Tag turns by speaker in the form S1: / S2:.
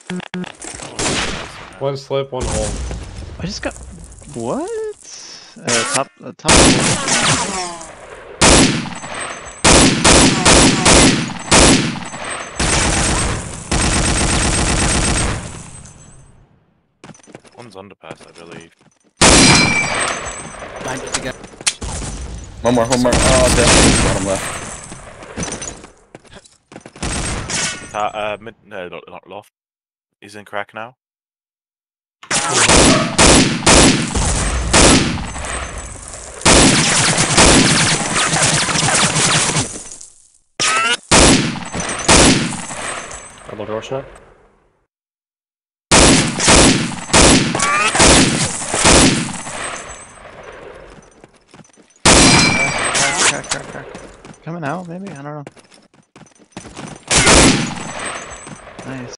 S1: One slip, one hole.
S2: I just got what? Top.
S3: One's underpass, I believe.
S4: One more. Oh, definitely bottom left.
S3: No, not loft. He's in crack now.
S1: Double door shot.
S2: Crack. Coming out, maybe? I don't know. Nice.